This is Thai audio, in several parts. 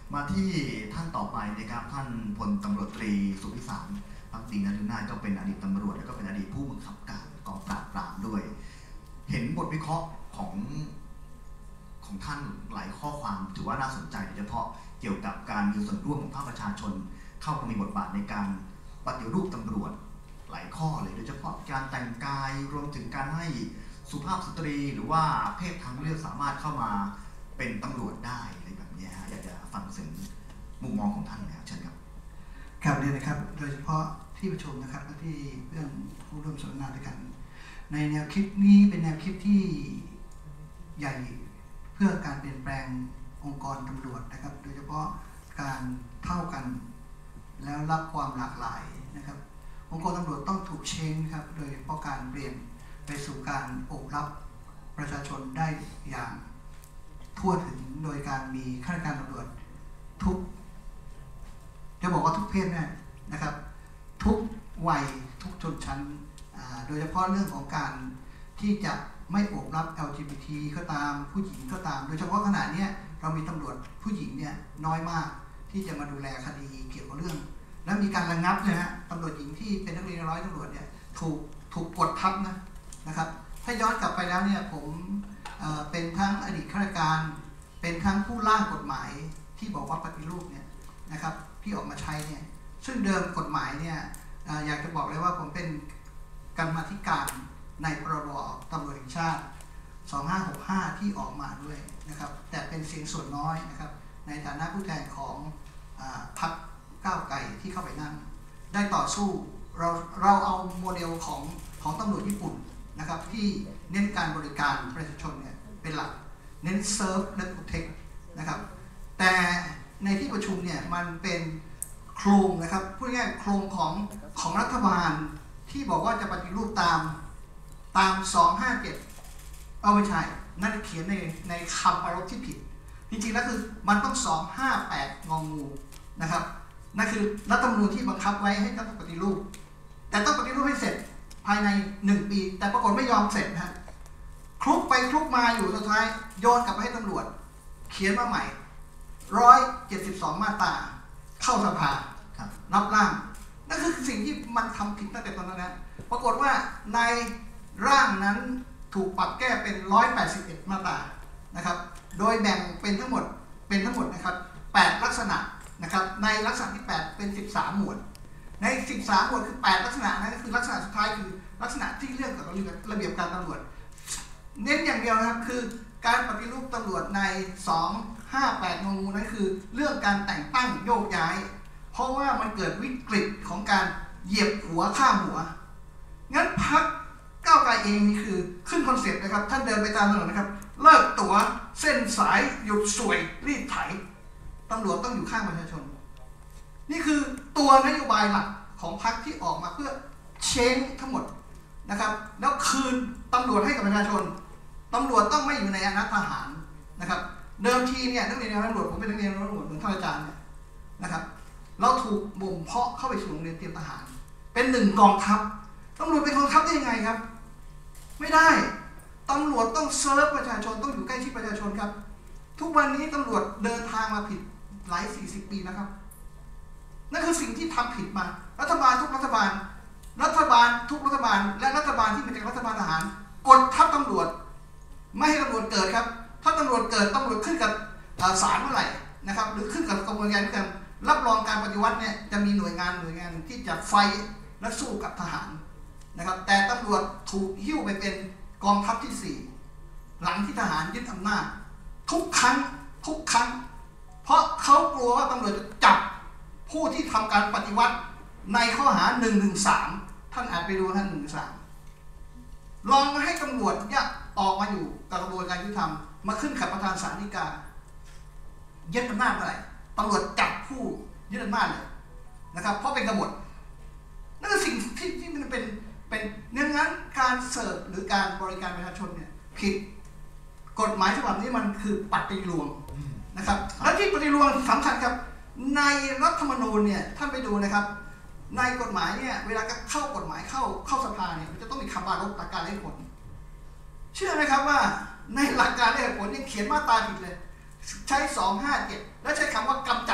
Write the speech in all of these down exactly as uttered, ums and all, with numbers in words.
มาที่ท่านต่อไปนะครับท่านพลตำรวจตรีสุพิสารภักดีนฤนาถก็เป็นอดีตตำรวจและก็เป็นอดีตผู้บังคับการกองปราบปรามด้วยเห็นบทวิเคราะห์ของของท่านหลายข้อความถือว่าน่าสนใจโดยเฉพาะเกี่ยวกับการมีส่วนร่วมของภาคประชาชนเข้ามามีบทบาทในการปฏิรูปตำรวจหลายข้อเลยโดยเฉพาะการแต่งกายรวมถึงการให้สุภาพสตรีหรือว่าเพศทางเลือกสามารถเข้ามาเป็นตำรวจได้อะไรแบบนี้อยากจะฟังถึงมุมมองของท่านนะครับเชิญครับครับเนี่ยนะครับโดยเฉพาะที่ประชุมนะครับและที่เรื่องผู้ร่วมสนทนาด้วยกันในแนวคิดนี้เป็นแนวคิดที่ใหญ่เพื่อการเปลี่ยนแปลงองค์กรตำรวจนะครับโดยเฉพาะการเท่ากันแล้วรับความหลากหลายนะครับองค์กรตำรวจต้องถูกเชนครับโดยเฉพาะการเปลี่ยนไปสู่การโอบรับประชาชนได้อย่างทั่วถึงโดยการมีข้าราชการตำรวจทุกจะบอกว่าทุกเพศนะครับทุกวัยทุกชนชั้นโดยเฉพาะเรื่องของการที่จะไม่โอบรับ แอล จี บี ที ก็ตามผู้หญิงก็ตามโดยเฉพาะขณะนี้เรามีตำรวจผู้หญิงเนี่ยน้อยมากที่จะมาดูแลคดีเกี่ยวกับเรื่องและมีการระงับนะฮะตำรวจหญิงที่เป็นนักเรียนร้อยตำรวจเนี่ยถูกถูกกดทับนะนะครับถ้าย้อนกลับไปแล้วเนี่ยผมเอ่อเป็นทั้งอดีตข้าราชการเป็นทั้งผู้ร่างกฎหมายที่บอกว่าปฏิรูปเนี่ยนะครับที่ออกมาใช้เนี่ยซึ่งเดิมกฎหมายเนี่ยอยากจะบอกเลยว่าผมเป็นกรรมาธิการในพรบตำรวจแห่งชาติสองห้าหกห้าที่ออกมาด้วยนะครับแต่เป็นเสียงส่วนน้อยนะครับในฐานะผู้แทนของพรรคก้าวไกลที่เข้าไปนั่งได้ต่อสู้เราเราเอาโมเดลของของตำรวจญี่ปุ่นนะครับที่เน้นการบริการประชาชนเนี่ยเป็นหลักเน้นเซิร์ฟและโปรเทคนะครับแต่ในที่ประชุมเนี่ยมันเป็นโครงนะครับพูดง่ายๆโครงของของรัฐบาลที่บอกว่าจะปฏิรูปตามตามสองห้าเจ็ดเอาไม่ใช่นั่นเขียนในในคำประรบที่ผิดจริงๆแล้วคือมันต้องสองห้าแปดงองูนะครับนั่นคือรัฐธรรมนูญที่บังคับไว้ให้ต้องปฏิรูปแต่ต้องปฏิรูปให้เสร็จภายในหนึ่งปีแต่ปรากฏไม่ยอมเสร็จนะคลุกไปคลุกมาอยู่สุดท้ายโยนกลับไปให้ตำรวจเขียนมาใหม่หนึ่งร้อยเจ็ดสิบสองมาตราเข้าสภารับร่างนั่นคือสิ่งที่มันทำผิดตั้งแต่ตอนนั้นนะปรากฏว่าในร่างนั้นถูกปรับแก้เป็นหนึ่งร้อยแปดสิบเอ็ดมาตรานะครับโดยแบ่งเป็นทั้งหมดเป็นทั้งหมดนะครับแปดลักษณะนะครับในลักษณะที่แปดเป็นสิบสามหมวดในสิบสามหมวดคือแปดลักษณะนั้นก็คือลักษณะสุดท้ายคือลักษณะที่เรื่องกับระเบียบการตำรวจเน้นอย่างเดียวนะครับคือการปฏิรูปตำรวจในสองห้าแปดงงูนั้นคือเรื่องการแต่งตั้งโยกย้ายเพราะว่ามันเกิดวิกฤตของการเหยียบหัวข้ามหัวงั้นพรรคก้าวไกลเองนี่คือขึ้นคอนเซ็ปต์นะครับท่านเดินไปตามถนนนะครับเลิกตั๋วเส้นสายหยุดสวยรีดไถตำรวจต้องอยู่ข้างประชาชนนี่คือตัวนโยบายหลักของพรรคที่ออกมาเพื่อเชนทั้งหมดนะครับแล้วคืนตำรวจให้กับประชาชนตำรวจต้องไม่อยู่ในอำนาจทหารนะครับเดิมทีเนี่ยนักเรียนตำรวจผมเป็นนักเรียนตำรวจเหมือนท่านอาจารย์เนี่ยนะครับเราถูกบ่มเพาะเข้าไปสู่โรงเรียนเตรียมทหารเป็นหนึ่งกองทัพตำรวจเป็นกองทัพได้ยังไงครับไม่ได้ตำรวจต้องเซิร์ฟประชาชนต้องอยู่ใกล้ชิดประชาชนครับทุกวันนี้ตำรวจเดินทางมาผิดหลายสี่สิบปีนะครับนั่นคือสิ่งที่ทำผิดมารัฐบาลทุกรัฐบาลรัฐบาลทุกรัฐบาลและรัฐบาลที่มาจากรัฐบาลทหารกดทัพตำรวจไม่ให้ตำรวจเกิดครับถ้าตำรวจเกิดตำรวจขึ้นกับศาลเมื่อไหร่นะครับหรือขึ้นกับกระบวนการการรับรองการปฏิวัติเนี่ยจะมีหน่วยงานหน่วยงานที่จะไฟและสู้กับทหารนะครับแต่ตำรวจถูกหิ้วไปเป็นกองทัพที่สี่หลังที่ทหารยึดอำนาจทุกครั้งทุกครั้งเพราะเขากลัวว่าตำรวจจะจับผู้ที่ทำการปฏิวัติในข้อหาหนึ่งหนึ่งสามท่านอาจไปดูท่านหนึ่งหนึ่งสามลองมาให้ตำรวจเนี่ยออกมาอยู่กับกระบวนการยุติธรรมมาขึ้นกับประธานศาลฎีกายึดอำนาจเมื่อไหร่ตำรวจจับผู้ยึดอำนาจเลยนะครับเพราะเป็นกบฏนั่นคือสิ่งที่ที่มันเป็นเป็นเนื่องนั้นการเสิร์ฟหรือการบริการประชาชนเนี่ยผิดกฎหมายฉบับนี้มันคือปฏิรูปนะครับและที่ปฏิรูปสำคัญครับในรัฐธรรมนูญเนี่ยท่านไปดูนะครับในกฎหมายเนี่ยเวลาเข้ากฎหมายเข้าเข้าสภาเนี่ยมันจะต้องมีคำบารพหลักการและเหตุผลเชื่อไหมครับว่าในหลักการและเหตุผลยังเขียนมาตราผิดเลยใช้สองห้าเจ็ดแล้วใช้คำว่ากำจัด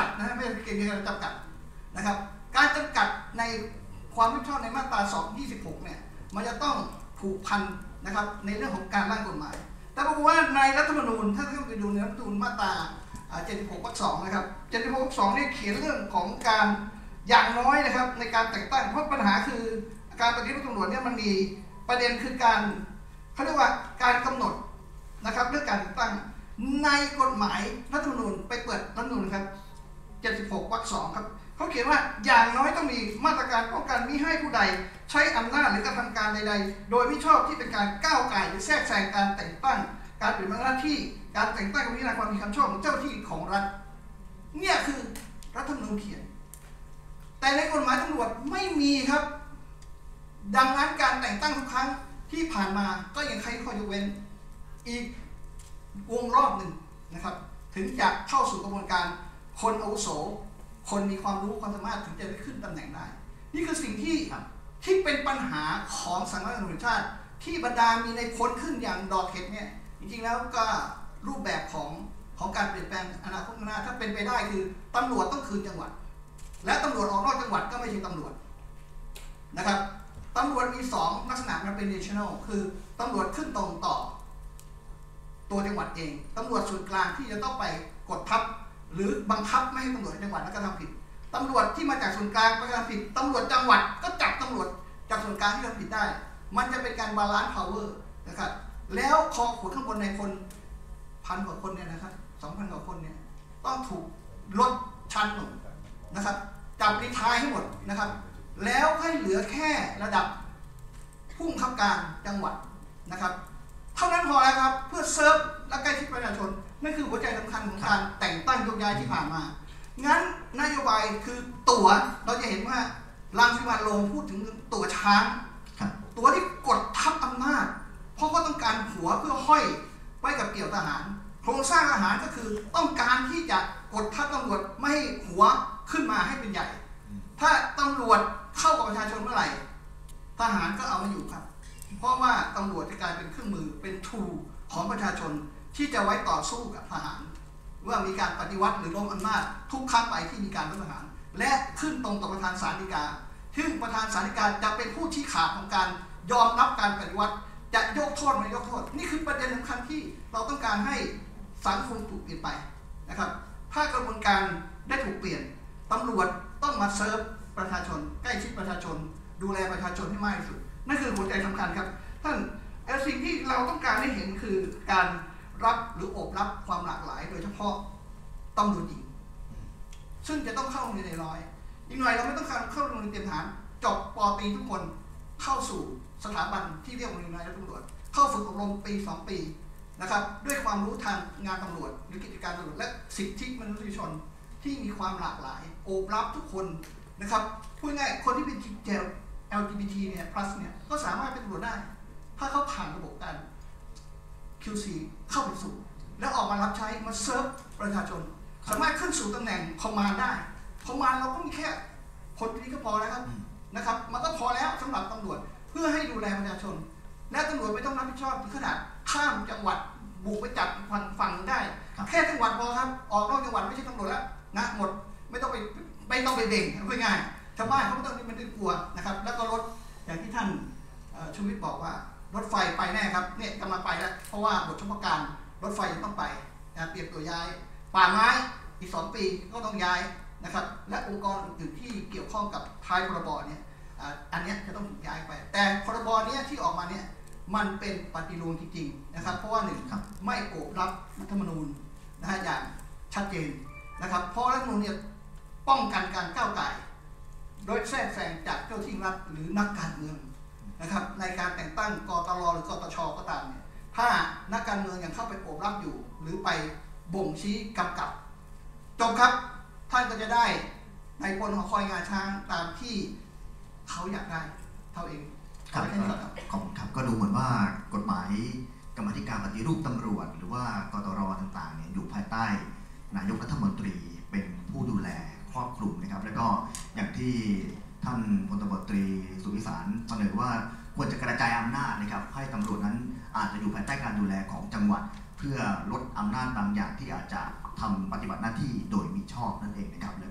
เป็นการจำกัดนะครับการจำกัดในความรับผิดชอบในมาตราสองยี่สิบหกเนี่ยมันจะต้องผูกพันนะครับในเรื่องของการร่างกฎหมายแต่ปรากฏว่าในรัฐธรรมนูญถ้าท่านไปดูในรัฐธรรมนูญมาตราเจ็ดสิบหกวรรคสองนะครับเจ็ดสิบหกวรรคสองนี่เขียนเรื่องของการอย่างน้อยนะครับในการแต่งตั้งเพราะปัญหาคือการปฏิรูปตำรวจเนี่ยมันมีประเด็นคือการเขาเรียกว่าการกำหนดนะครับเรื่องการแต่งตั้งในกฎหมายรัฐธรรมนูญไปเปิดรัฐธรรมนูญครับเจ็ดสิบหกวรรคสองครับเขาเขียนว่าอย่างน้อยต้องมีมาตรการป้องกันมิให้ผู้ใดใช้อำนาจหรือกระทำการใดๆโดยไม่ชอบที่เป็นการก้าวไก่หรือแทรกแซงการแต่งตั้งการปฏิบัติหน้าที่การแต่งตั้งกับพิจารณาความมีคำชอบของเจ้าที่ของรัฐเนี่ยคือรัฐธรรมนูญเขียนแต่ในกฎหมายตำรวจไม่มีครับดังนั้นการแต่งตั้งทุกครั้งที่ผ่านมาก็ยังใช้ข้อยกเว้นอีกวงรอบหนึ่งนะครับถึงจะเข้าสู่กระบวนการคนอาวุโสคนมีความรู้ความสามารถถึงจะได้ขึ้นตำแหน่งได้นี่คือสิ่งที่ที่เป็นปัญหาของสำนักงานตำรวจแห่งชาติที่บรรดามีในพ้นขึ้นอย่างดอกเห็ดเนี่ยจริงๆแล้วก็รูปแบบของของการเปลี่ยนแปลงอนาคตข้างหน้าถ้าเป็นไปได้คือตำรวจต้องคืนจังหวัดและตำรวจออกนอกจังหวัดก็ไม่ใช่ตำรวจนะครับตำรวจมีสองลักษณะมันเป็น national คือตำรวจขึ้นตรงต่อตัวจังหวัดเองตำรวจส่วนกลางที่จะต้องไปกดทับหรือบังคับไม่ให้ตำรวจจังหวัดนั้นกระทำผิดตำรวจที่มาจากส่วนกลางไปกระทำผิดตำรวจจังหวัดก็จับตำรวจจากส่วนกลางที่ทำผิดได้มันจะเป็นการบาลานซ์พาวเวอร์นะครับแล้วคอขวดข้างบนในคนพันกว่าคนเนี่ยนะครับสองพันกว่าคนเนี่ยต้องถูกลดชั้นลงนะครับจับรีไทร์ให้หมดนะครับแล้วให้เหลือแค่ระดับผู้บังคับการจังหวัดนะครับเท่านั้นพอแล้วครับเพื่อเซิร์ฟและใกล้ชิดประชาชนนั่นคือหัวใจสำคัญของการแต่งตั้งโยกย้ายที่ผ่านมางั้นนโยบายคือตั๋วเราจะเห็นว่ารังสิมันโรมพูดถึงตั๋วช้างตั๋วที่กดทับอำนาจเพราะเขาต้องการหัวเพื่อห้อยไว้กับเกี่ยวทหารโครงสร้างทหารก็คือต้องการที่จะกดทับตำรวจไม่ให้หัวขึ้นมาให้เป็นใหญ่ถ้าตำรวจเข้ากับประชาชนเมื่อไหร่ทหารก็เอาไม่อยู่ครับเพราะว่าตำรวจจะกลายเป็นเครื่องมือเป็นทูของประชาชนที่จะไว้ต่อสู้กับทหารว่ามีการปฏิวัติหรือล้มอำนาจทุกครั้งไปที่มีการรัฐประหารและขึ้นตรงต่อประธานศาลฎีกาซึ่งประธานศาลฎีกาจะเป็นผู้ชี้ขาดของการยอมรับการปฏิวัติจะยกโทษไม่ยกโทษนี่คือประเด็นสำคัญที่เราต้องการให้สังคมถูกเปลี่ยนไปนะครับถ้ากระบวนการได้ถูกเปลี่ยนตำรวจต้องมาเซิร์ฟประชาชนใกล้ชิดประชาชนดูแลประชาชนให้มากที่สุดนั่นคือหัวใจสำคัญครับท่านสิ่งที่เราต้องการให้เห็นคือการรับหรือโอบรับความหลากหลายโดยเฉพาะตำรวจหญิงซึ่งจะต้องเข้าโรงเรียนในร้อยอีกหน่อยเราไม่ต้องการเข้าโรงเรียนเตรียมทหารจบป.ตรีทุกคนเข้าสู่สถาบันที่เรียกว่าโรงเรียนนายตำรวจเข้าฝึกอบรมปีสองปีนะครับด้วยความรู้ทางงานตำรวจหรือกิจการตำรวจและสิทธิมนุษยชนที่มีความหลากหลายโอบรับทุกคนนะครับพูดง่ายคนที่เป็น แอล จี บี ที เนี่ย plus เนี่ยก็สามารถเป็นตำรวจได้ถ้าเขาผ่านระบบการ คิว ซี เข้าไปสู่แล้วออกมารับใช้มาเซิร์ฟประชาชนสามารถขึ้นสู่ตำแหน่งคอมมานด์ได้คอมมานด์เราก็มีแค่คนนี้ก็พอแล้วครับนะครับมันก็พอแล้วสำหรับตำรวจเพื่อให้ดูแลประชาชนและตำรวจไม่ต้องรับผิดชอบถึงขนาดข้ามจังหวัดบุกไปจับฝั่งฝั่งได้แค่จังหวัดพอครับออกนอกจังหวัดไม่ใช่ตำรวจแล้วนะหมดไม่ต้องไปไม่ต้องไปเบ่งพูดง่ายชาวบ้านเขาไม่ต้องไม่ต้องกลัวนะครับแล้วก็รถอย่างที่ท่านชูวิทย์บอกว่ารถไฟไปแน่ครับเนี่ยกำลังไปแล้วเพราะว่าบทเฉพาะการรถไฟยังต้องไปเตรียมตัวย้ายป่าไม้อีกสองปีก็ต้องย้ายนะครับและองค์กรอื่นที่เกี่ยวข้องกับท้ายพรบเนี่ยอันนี้จะต้องถูกย้ายไปแต่พรบนี้ที่ออกมาเนี่ยมันเป็นปฏิรูปจริงๆนะครับเพราะว่าหนึ่งไม่โอบรับรัฐธรรมนูญนะฮะอย่างชัดเจนนะครับเพราะรัฐธรรมนูญเนี่ยป้องกันการก้าวไก่โดยแทรกแซงจากเจ้าที่รัฐหรือนักการเมืองนะครับในการแต่งตั้งกตรหรือกตชก็ตามเนี่ยถ้านักการเมืองยังเข้าไปโอบรับอยู่หรือไปบ่งชี้กำกับจบครับท่านก็จะได้ในพลหอคอยงาช้างตามที่เขาอยากได้เท่าเองครับขอบคุณครับก็ดูเหมือนว่ากฎหมายกรรมาธิการปฏิรูปตำรวจหรือว่ากตรต่างๆเนี่ยอยู่ภายใต้นายกรัฐมนตรีเป็นผู้ดูแลครอบคลุมนะครับแล้วก็อย่างที่ท่านพลตำรวจตรีสุวิสารเสนอว่าควรจะกระจายอำนาจนะครับให้ตำรวจนั้นอาจจะอยู่ภายใต้การดูแลของจังหวัดเพื่อลดอำนาจบางอย่างที่อาจจะทำปฏิบัติหน้าที่โดยมิชอบนั่นเองนะครับแล้วก็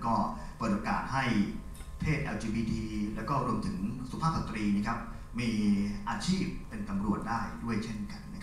ก็เปิดโอกาสให้เพศ แอล จี บี ที แล้วก็รวมถึงสุภาพสตรีนะครับมีอาชีพเป็นตำรวจได้ด้วยเช่นกัน